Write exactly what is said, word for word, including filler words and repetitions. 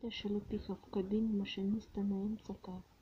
של הפיקאפ, קבין, машиниста на ем цэ ка.